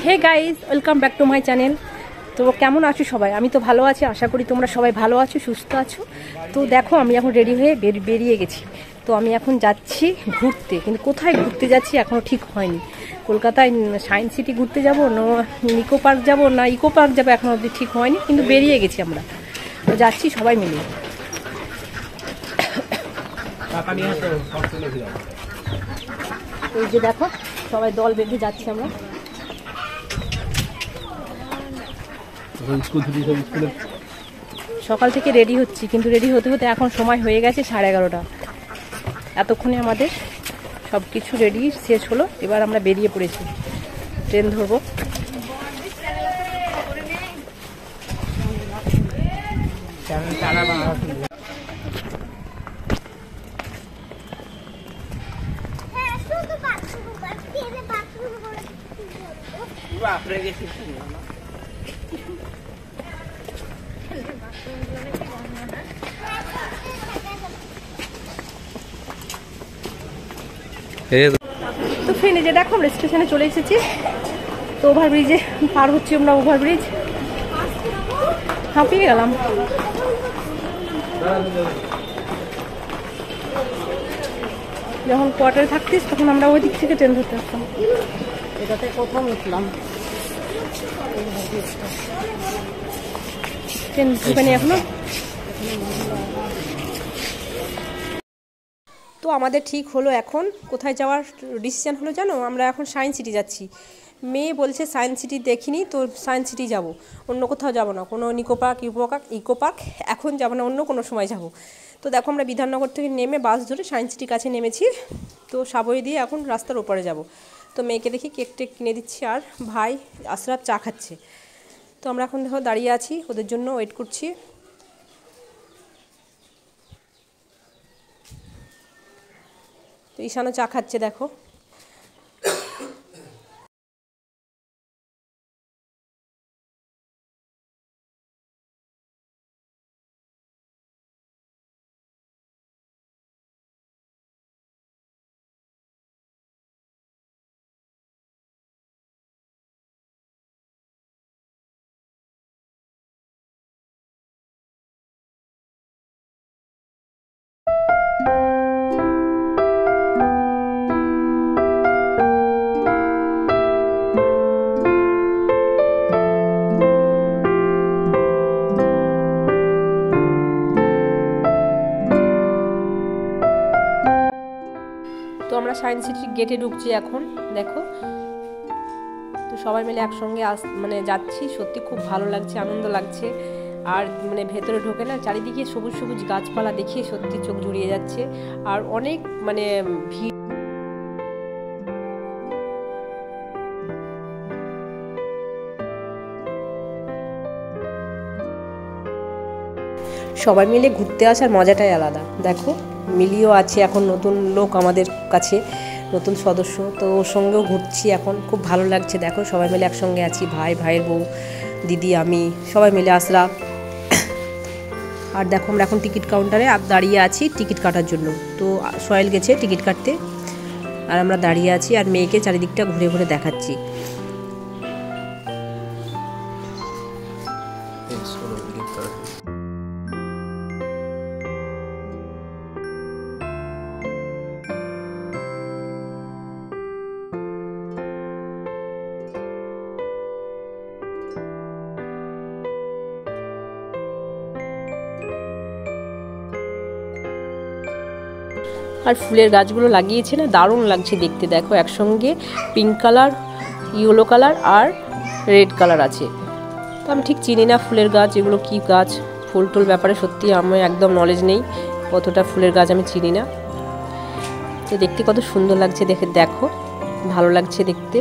Hey guys, welcome back to my channel. তো কেমন আছো সবাই? আমি তো ভালো আছি, আশা করি তোমরা সবাই ভালো আছো, সুস্থ আছো। তো দেখো, আমি এখন রেডি হয়ে বেরিয়ে গেছি। তো আমি এখন যাচ্ছি ঘুরতে, কিন্তু কোথায় ঘুরতে যাচ্ছি এখনও ঠিক হয়নি। কলকাতায় সায়েন্স সিটি ঘুরতে যাব, না নিকো পার্ক যাব, না ইকো পার্ক যাবো, এখনও অবধি ঠিক হয়নি, কিন্তু বেরিয়ে গেছি আমরা। তো যাচ্ছি সবাই মিলে। এই যে দেখো, সবাই দল বেঁধে যাচ্ছি আমরা। সকাল থেকে রেডি হচ্ছি, কিন্তু রেডি হতে হতে এখন সময় হয়ে গেছে 11:30। এতক্ষণে আমাদের সব কিছু রেডি শেষ হলো, এবার আমরা বেরিয়ে পড়েছি, ট্রেন ধরবো। তো ফ্রেন্ড, যে দেখো আমরা স্টেশনে চলে এসেছি। তো ওভারব্রিজে পার হচ্ছি আমরা, ওভারব্রিজ হাঁপিয়ে গেলাম। যখন কোয়ার্টারে থাকতিস তখন আমরা ওই দিক থেকে ট্রেন ধরতে আসতাম। এটাতে প্রথম উঠলাম, ট্রেন ঢুকেনি এখনো। তো আমাদের ঠিক হলো এখন কোথায় যাওয়ার ডিসিশন হলো জানো, আমরা এখন সায়েন্স সিটি যাচ্ছি। মেয়ে বলছে সায়েন্স সিটি দেখিনি, তো সায়েন্স সিটি যাব, অন্য কোথাও যাব না, কোনো ইকো পার্ক এখন যাব না, অন্য কোনো সময় যাব। তো দেখো, আমরা বিধাননগর থেকে নেমে বাস ধরে সায়েন্স সিটির কাছে নেমেছি। তো সাবই দিয়ে এখন রাস্তার ওপারে যাব। তো মেয়েকে দেখি কেক টেক কিনে দিচ্ছি, আর ভাই আশরাফ চা খাচ্ছে। তো আমরা এখন দেখো দাঁড়িয়ে আছি, ওদের জন্য ওয়েট করছি। তো ঈশানও চা খাচ্ছে দেখো। তো আমরা সায়েন্স সিটির গেটে ঢুকছি এখন, দেখো। তো সবাই মিলে একসঙ্গে মানে যাচ্ছি, সত্যি খুব ভালো লাগছে, আনন্দ লাগছে। আর মানে ভেতরে ঢোকে না, চারিদিকে সবুজ সবুজ গাছপালা দেখিয়ে সত্যি চোখ জুড়িয়ে যাচ্ছে। আর অনেক মানে ভিড়। সবাই মিলে ঘুরতে আসার মজাটাই আলাদা। দেখো, মিলিও আছে এখন, নতুন লোক আমাদের কাছে, নতুন সদস্য। তো ওর সঙ্গেও ঘুরছি এখন, খুব ভালো লাগছে। দেখো, সবাই মিলে একসঙ্গে আছি, ভাইয়ের বউ, দিদি, আমি, সবাই মিলে আসলাম। আর দেখো, আমরা এখন টিকিট কাউন্টারে দাঁড়িয়ে আছি টিকিট কাটার জন্য। তো সোহেল গেছে টিকিট কাটতে, আর আমরা দাঁড়িয়ে আছি, আর মেয়েকে চারিদিকটা ঘুরে ঘুরে দেখাচ্ছি। আর ফুলের গাছগুলো লাগিয়েছে না, দারুণ লাগছে দেখতে। দেখো, একসঙ্গে পিঙ্ক কালার, ইয়েলো কালার আর রেড কালার আছে। তো আমি ঠিক চিনি না ফুলের গাছ, এগুলো কি গাছ, ফুল টুল ব্যাপারে সত্যি আমার একদম নলেজ নেই, কতটা ফুলের গাছ আমি চিনি না। তো দেখতে কত সুন্দর লাগছে, দেখো ভালো লাগছে দেখতে।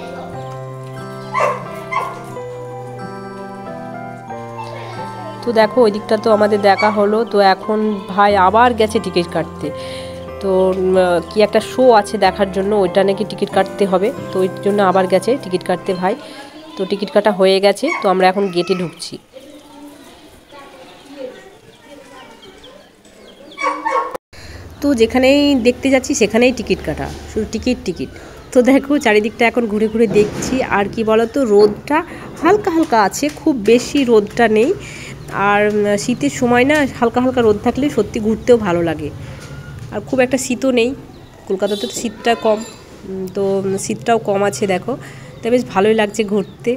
তো দেখো, ওই দিকটা তো আমাদের দেখা হলো। তো এখন ভাই আবার গেছে টিকিট কাটতে। তো কি একটা শো আছে দেখার জন্য, ওইটা নাকি টিকিট কাটতে হবে, তো ওই জন্য আবার গেছে টিকিট কাটতে ভাই। তো টিকিট কাটা হয়ে গেছে, তো আমরা এখন গেটে ঢুকছি। তো যেখানেই দেখতে যাচ্ছি সেখানেই টিকিট কাটা, শুধু টিকিট। তো দেখো চারিদিকটা এখন ঘুরে ঘুরে দেখছি। আর কি বলতো, রোদটা হালকা হালকা আছে, খুব বেশি রোদটা নেই। আর শীতের সময় না হালকা হালকা রোদ থাকলে সত্যি ঘুরতেও ভালো লাগে। আর খুব একটা শীতও নেই, কলকাতাতে তো শীতটা কম, তো শীতটাও কম আছে দেখো, তাই বেশ ভালোই লাগছে ঘুরতে।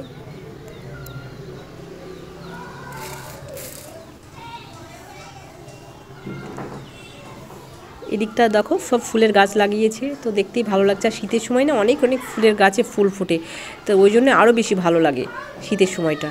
এদিকটা দেখো সব ফুলের গাছ লাগিয়েছে, তো দেখতেই ভালো লাগছে। আর শীতের সময় না অনেক অনেক ফুলের গাছে ফুল ফোটে, তো ওই জন্য আরও বেশি ভালো লাগে শীতের সময়টা।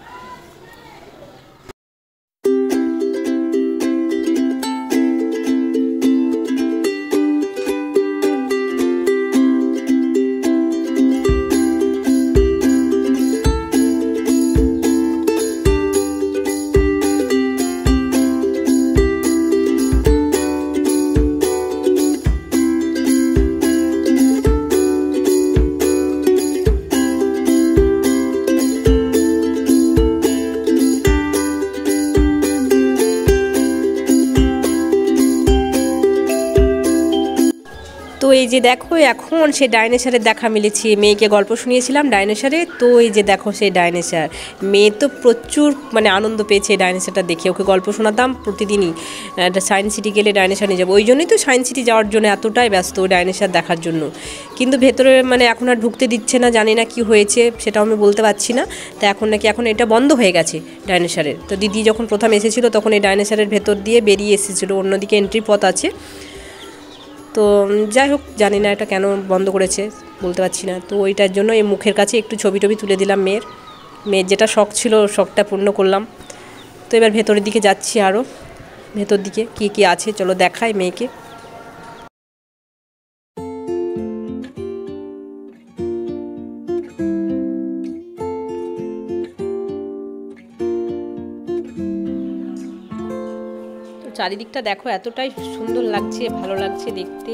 তো এই যে দেখো এখন সে ডাইনোসরের দেখা মিলেছে, মেয়েকে গল্প শুনিয়েছিলাম ডাইনোসরে, তো এই যে দেখো সেই ডাইনোসর। মেয়ে তো প্রচুর মানে আনন্দ পেয়েছে ডাইনোসরটা দেখে, ওকে গল্প শোনাতাম প্রতিদিনই। একটা সায়েন্স সিটি গেলে ডাইনোসর নিয়ে যাবো, ওই জন্যই তো সায়েন্স সিটি যাওয়ার জন্য এতটাই ব্যস্ত ডাইনোসর দেখার জন্য। কিন্তু ভেতরে মানে এখন আর ঢুকতে দিচ্ছে না, জানি না কি হয়েছে সেটাও আমি বলতে পারছি না। তো এখন এটা বন্ধ হয়ে গেছে ডাইনোসরের। তো দিদি যখন প্রথম এসেছিলো তখন এই ডাইনোসরের ভেতর দিয়ে বেরিয়ে এসেছিলো, অন্যদিকে এন্ট্রি পথ আছে। তো যাই হোক, জানি না এটা কেন বন্ধ করেছে, বলতে পারছি না। তো ওইটার জন্য এই মুখের কাছে একটু ছবি টবি তুলে দিলাম মেয়ের যেটা শখ ছিল শখটা পূর্ণ করলাম। তো এবার ভেতরের দিকে যাচ্ছি, আরও ভেতর দিকে কি আছে চলো দেখাই মেয়েকে। চারিদিকটা দেখো এতটাই সুন্দর লাগছে, ভালো লাগছে দেখতে।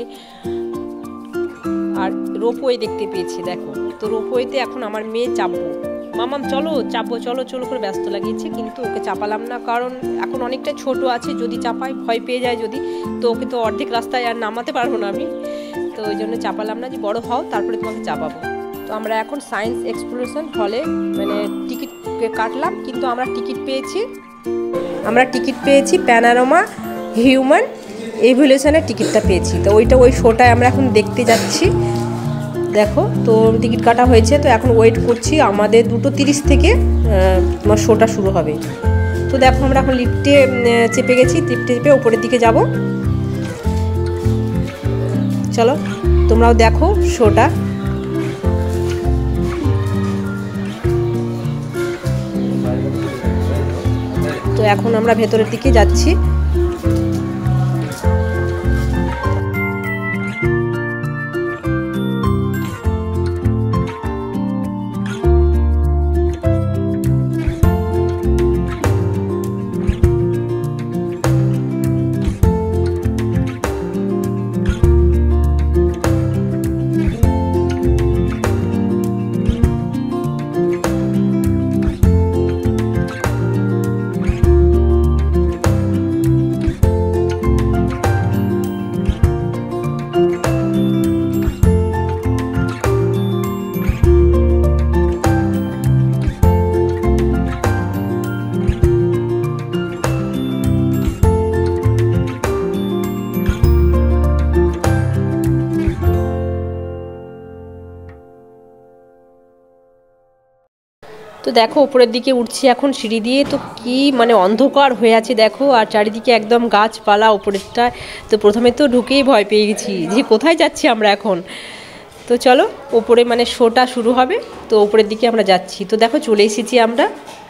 আর রোপওয়ে দেখতে পেয়েছি দেখো, তো রোপওয়েতে এখন আমার মেয়ে চাপবো। মামাম চলো চাপবো, চলো চলো করে ব্যস্ত লাগিয়েছে, কিন্তু ওকে চাপালাম না, কারণ এখন অনেকটা ছোট আছে, যদি চাপাই ভয় পেয়ে যায় যদি, তো ওকে তো অর্ধেক রাস্তায় আর নামাতে পারবো না আমি, তো ওই জন্য চাপালাম না, যে বড় হও তারপরে তোমাকে চাপাবো। তো আমরা এখন সায়েন্স এক্সপ্লোরেশন হলে মানে টিকিট কাটলাম, কিন্তু আমরা টিকিট পেয়েছি প্যানোরামা হিউম্যান এভলিউশনের টিকিটটা পেয়েছি। তো ওই শোটায় আমরা এখন দেখতে যাচ্ছি। দেখো তো টিকিট কাটা হয়েছে, তো এখন ওয়েট করছি, আমাদের 2:30 থেকে তোমার শোটা শুরু হবে। তো দেখো আমরা এখন লিফটে চেপে গেছি, লিফটে চেপে উপরের দিকে যাব। চলো তোমরাও দেখো শোটা। তো এখন আমরা ভেতরের দিকে যাচ্ছি। তো দেখো উপরের দিকে উঠছি এখন সিঁড়ি দিয়ে, তো কি মানে অন্ধকার হয়ে আছে দেখো, আর চারিদিকে একদম গাছপালা উপরেরটা। তো প্রথমে তো ঢুকেই ভয় পেয়ে গেছি যে কোথায় যাচ্ছি আমরা এখন। তো চলো ওপরে মানে শোটা শুরু হবে, তো উপরের দিকে আমরা যাচ্ছি। তো দেখো চলে এসেছি আমরা।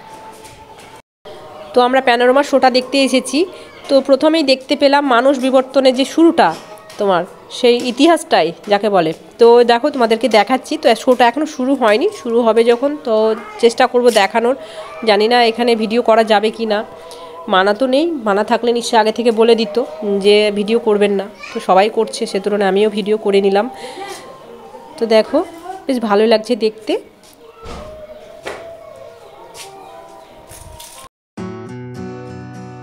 তো আমরা প্যানোরামা শোটা দেখতে এসেছি। তো প্রথমেই দেখতে পেলাম মানুষ বিবর্তনের যে শুরুটা, তোমার সেই ইতিহাসটাই যাকে বলে। তো দেখো তোমাদেরকে দেখাচ্ছি। তো শোটা এখনও শুরু হয়নি, শুরু হবে যখন তো চেষ্টা করব দেখানোর। জানি না এখানে ভিডিও করা যাবে কি না, মানা তো নেই, মানা থাকলে নিশ্চয়ই আগে থেকে বলে দিত যে ভিডিও করবেন না। তো সবাই করছে, সে তুলনায় আমিও ভিডিও করে নিলাম। তো দেখো বেশ ভালোই লাগছে দেখতে।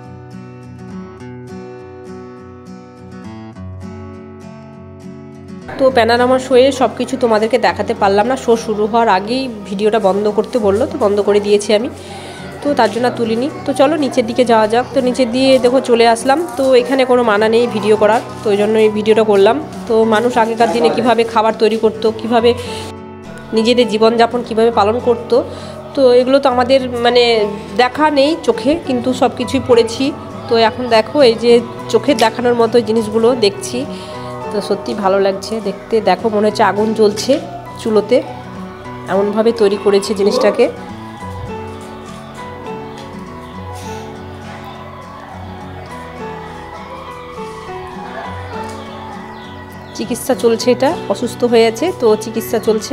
তো তো প্যানোরামা শোয়ে সব কিছু তোমাদেরকে দেখাতে পারলাম না, শো শুরু হওয়ার আগেই ভিডিওটা বন্ধ করতে বললো, তো বন্ধ করে দিয়েছি আমি, তো তার জন্য তুলিনি। তো চলো নিচের দিকে যাওয়া যাক। তো নিচের দিয়ে দেখো চলে আসলাম। তো এখানে কোনো মানা নেই ভিডিও করার, তো ওই জন্য এই ভিডিওটা করলাম। তো মানুষ আগেকার দিনে কিভাবে খাবার তৈরি করতো, কিভাবে নিজেদের জীবনযাপন কিভাবে পালন করতো, তো এগুলো তো আমাদের মানে দেখা নেই চোখে, কিন্তু সব কিছুই পড়েছি। তো এখন দেখো এই যে চোখে দেখানোর মতো জিনিসগুলো দেখছি, তো সত্যি ভালো লাগছে দেখতে। দেখো মনে হচ্ছে আগুন জ্বলছে চুলোতে, এমনভাবে তৈরি করেছে জিনিসটাকে। চিকিৎসা চলছে, এটা অসুস্থ হয়ে আছে তো চিকিৎসা চলছে।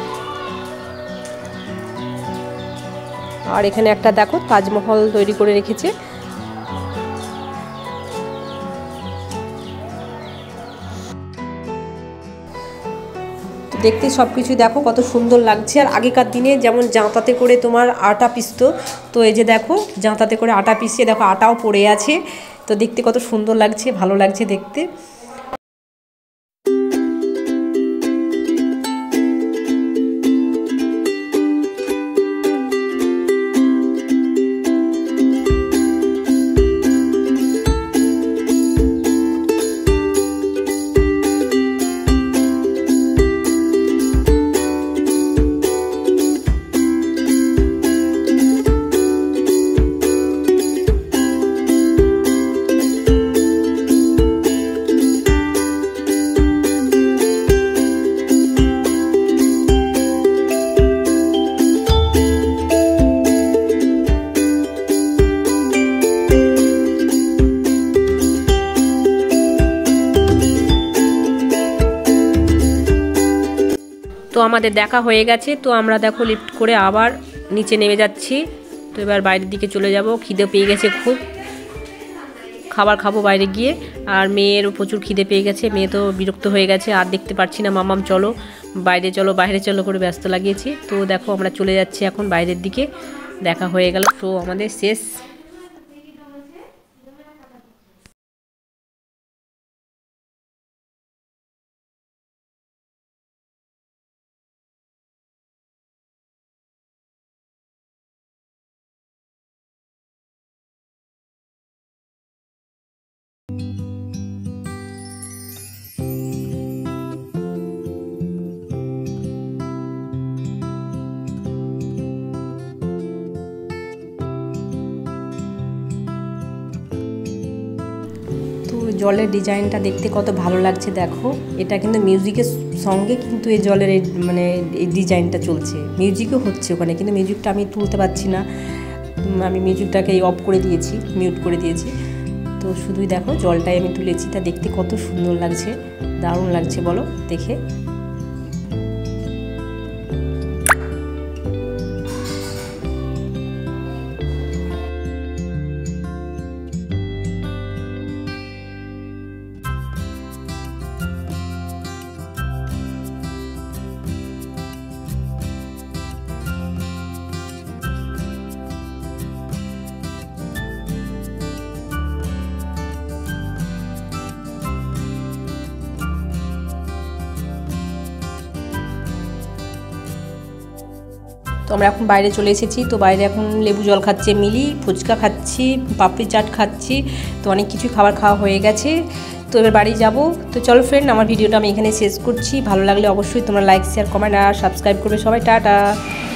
আর এখানে একটা দেখো তাজমহল তৈরি করে রেখেছে। দেখতে সব কিছু দেখো কত সুন্দর লাগছে। আর আগেকার দিনে যেমন জাঁতাতে করে তোমার আটা পিসতো, তো এই যে দেখো জাঁতাতে করে আটা পিষিয়ে দেখো আটাও পড়ে আছে, তো দেখতে কত সুন্দর লাগছে, ভালো লাগছে দেখতে। তো আমাদের দেখা হয়ে গেছে, তো আমরা দেখো লিফট করে আবার নিচে নেমে যাচ্ছি। তো এবার বাইরের দিকে চলে যাব, খিদে পেয়ে গেছে খুব, খাবার খাবো বাইরে গিয়ে। আর মেয়েরও প্রচুর খিদে পেয়ে গেছে, মেয়ে তো বিরক্ত হয়ে গেছে, আর দেখতে পাচ্ছি না, মামাম চলো বাইরে চলো বাইরে চলো করে ব্যস্ত লাগিয়েছি। তো দেখো আমরা চলে যাচ্ছি এখন বাইরের দিকে, দেখা হয়ে গেল, শো আমাদের শেষ। জলের ডিজাইনটা দেখতে কত ভালো লাগছে দেখো, এটা কিন্তু মিউজিকের সঙ্গে কিন্তু এই জলের মানে এই ডিজাইনটা চলছে, মিউজিকও হচ্ছে ওখানে, কিন্তু মিউজিকটা আমি তুলতে পারছি না, আমি মিউজিকটাকে অফ করে দিয়েছি, মিউট করে দিয়েছি। তো শুধুই দেখো জলটাই আমি তুলেছি, তা দেখতে কত সুন্দর লাগছে, দারুণ লাগছে বলো দেখে। তো আমরা এখন বাইরে চলে এসেছি, তো বাইরে এখন লেবু জল খাচ্ছে মিলি, ফুচকা খাচ্ছি, পাপড়ি চাট খাচ্ছি, তো অনেক কিছু খাবার খাওয়া হয়ে গেছে। তো এবার বাড়ি যাব। তো চলো ফ্রেন্ড, আমার ভিডিওটা আমি এখানে শেষ করছি, ভালো লাগলে অবশ্যই তোমরা লাইক শেয়ার কমেন্ট আর সাবস্ক্রাইব করবে সবাই। টাটা।